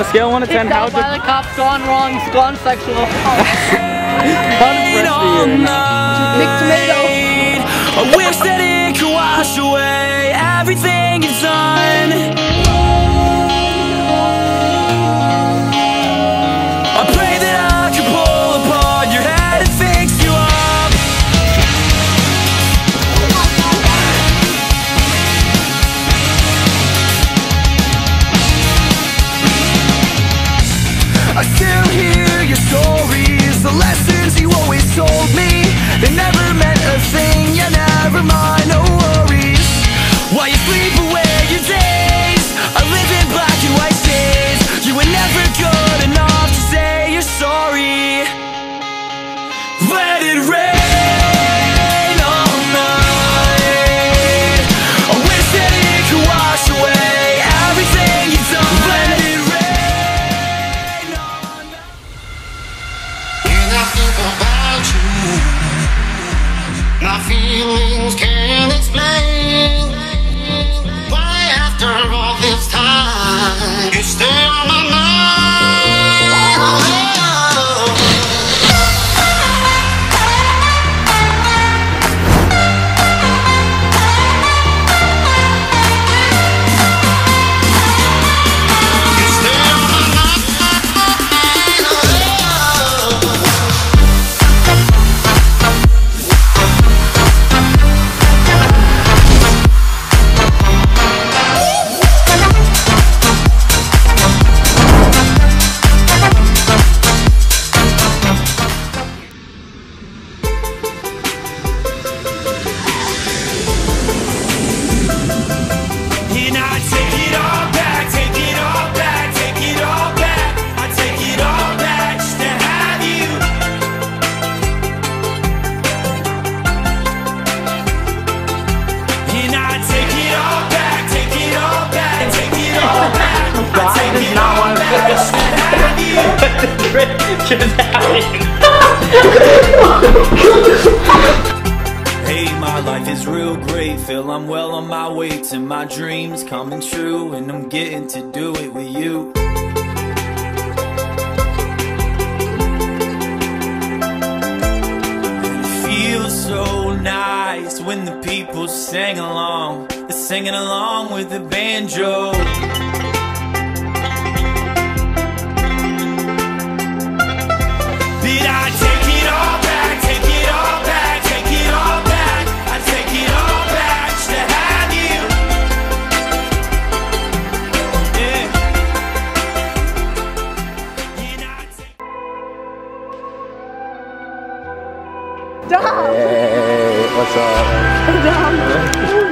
scale of 1 to 10, how by the cops gone wrong, gone sexual. how depressed are you? Mixed tomato. I wish that it could wash away everything you've done. I pray that I can pull apart your head and fix you up. I still hear your stories, the lessons you always told me. They never meant a thing, yeah, never mind, no worries. While you sleep away your days, I live in black and white shades. You were never good enough to say you're sorry. Let it rain all night. I wish that it could wash away everything you've done. Let it rain all night. When I think about you, my feelings can't explain why after all this time you stay on my mind. You stay on my mind. And I take it all back, take it all back, take it all back. I take it all back just to have you. And I take it all back, take it all back, take it all back. I take it all back just to have you. Hey, my life is real great. Feel I'm well on my way to my dreams coming true, and I'm getting to do it with you. And it feels so nice when the people sing along. They're singing along with the banjo. Did I take it all back, take it all back, take it all back. I take it all back just to have you. Yeah. And I take Dom! Hey, what's up? Dom!